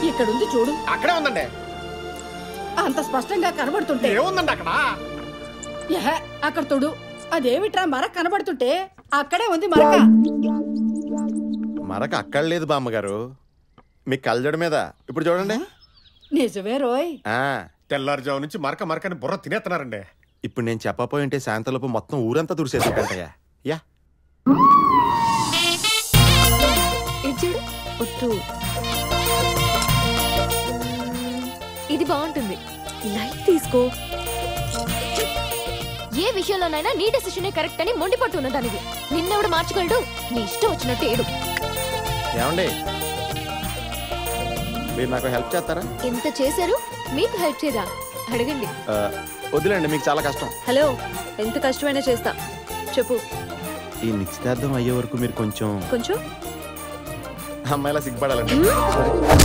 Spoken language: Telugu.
ఇక్కడుంది చూడు. అక్కడే ఉందండి. అంత స్పష్టంగా కనబడుతుంటే ఏముందండి అక్కడ? అక్కడ చూడు. అదేమిట్రా మరక కనబడుతుంటే? అక్కడే ఉంది మరక. మరక అక్కడ లేదు బామ్మగారు, మీ కళ్ళజోడు మీద. ఇప్పుడు చూడండి. నిజమే రోయ్. తెల్లారుజాము నుంచి మరక మరకని బుర్ర తినేస్తున్నారండి. ఇప్పుడు నేను చెప్పపోయింటే శాంతలోపు మొత్తం ఊరంతా తుడిసేసుకుంటాయా? యా ఇది బాగుంటుంది. లైట్ తీసుకో. ఏ విషయంలోనైనా నీ డెసిషనే కరెక్ట్ అని మొండిపట్టు ఉన్నదానిది. నిన్నెవడు మార్చగలడు? నీ ఇష్టం వచ్చినట్టు ఏడు. ఏమండి, మీరు నాకు హెల్ప్ చేస్తారా? ఎంత చేశారు? మీకు హెల్ప్ చేయదా? అడగండి. వదిలేండి, మీకు చాలా కష్టం. హలో, ఎంత కష్టమైనా చేస్తా. చెప్పు. ఈ నిశ్చితార్థం అయ్యే వరకు మీరు కొంచెం కొంచెం అమ్మాయిలా సిగ్గుపడాలండి.